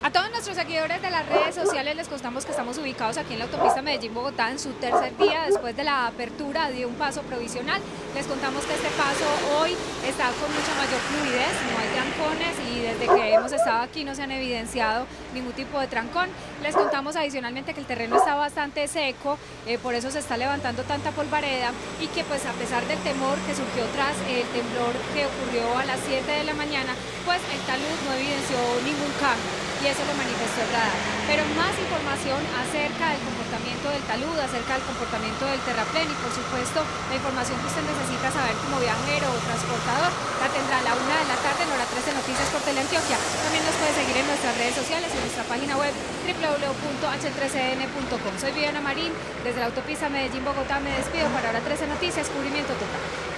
A todos nuestros seguidores de las redes sociales les contamos que estamos ubicados aquí en la autopista Medellín-Bogotá en su tercer día después de la apertura de un paso provisional. Les contamos que este paso hoy está con mucha mayor fluidez, no hay trancones y desde que hemos estado aquí no se han evidenciado ningún tipo de trancón. Les contamos adicionalmente que el terreno está bastante seco, por eso se está levantando tanta polvareda y que pues a pesar del temor que surgió tras el temblor que ocurrió a las 7 de la mañana, pues el talud no evidenció ningún cambio. Y eso lo manifestó el radar. Pero más información acerca del comportamiento del talud, acerca del comportamiento del terraplén y por supuesto la información que usted necesita saber como viajero o transportador la tendrá a la 1 de la tarde en Hora 13 Noticias por Teleantioquia. También nos puede seguir en nuestras redes sociales y en nuestra página web www.h13n.com. Soy Viviana Marín, desde la autopista Medellín-Bogotá me despido para Hora 13 Noticias, cubrimiento total.